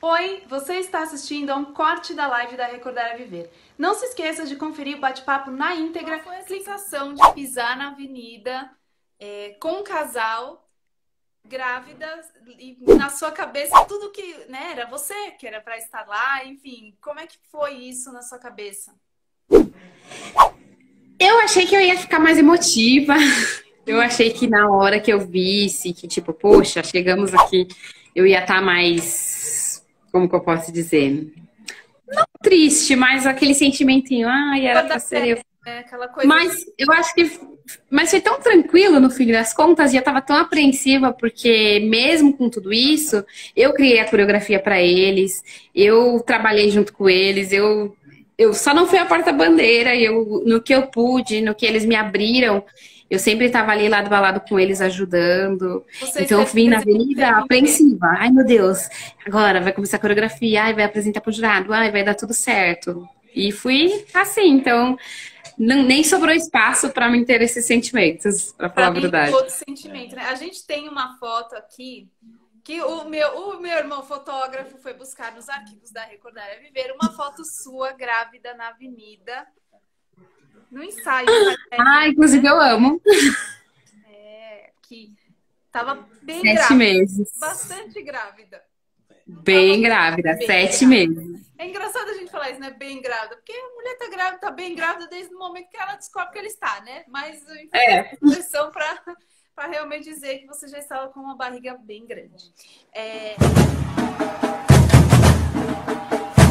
Oi, você está assistindo a um corte da live da Recordar é Viver. Não se esqueça de conferir o bate-papo na íntegra. Qual foi a sensação de pisar na avenida com um casal, grávida, e na sua cabeça tudo que, né, era você que era para estar lá, enfim, como é que foi isso na sua cabeça? Eu achei que eu ia ficar mais emotiva. Eu achei que na hora que eu visse, que tipo, poxa, chegamos aqui, eu ia estar mais, como que eu posso dizer? Não triste, mas aquele sentimentinho, ai, era pra ser eu. Aquela coisa. Mas eu acho que, mas foi tão tranquilo no fim das contas, e eu tava tão apreensiva, porque mesmo com tudo isso, eu criei a coreografia pra eles, eu trabalhei junto com eles, eu só não fui a porta-bandeira, no que eu pude, no que eles me abriram, eu sempre estava ali lado a lado com eles, ajudando. Então eu vim na avenida apreensiva. Ai, meu Deus, agora vai começar a coreografia, ai, vai apresentar pro jurado, ai, vai dar tudo certo. E fui assim, então nem sobrou espaço para mim ter esses sentimentos, para falar a verdade. Todo sentimento, né? A gente tem uma foto aqui que o meu irmão fotógrafo foi buscar nos arquivos da Recordar é Viver uma foto sua grávida na avenida, no ensaio. Ah, inclusive eu amo. Que tava bem 7 grávida. meses. Bastante grávida. Bem grávida, 7 meses. É engraçado a gente falar isso, né? Bem grávida. Porque a mulher tá grávida, tá bem grávida desde o momento que ela descobre que ela está, né? Mas enfim, é expressão para realmente dizer que você já estava com uma barriga bem grande.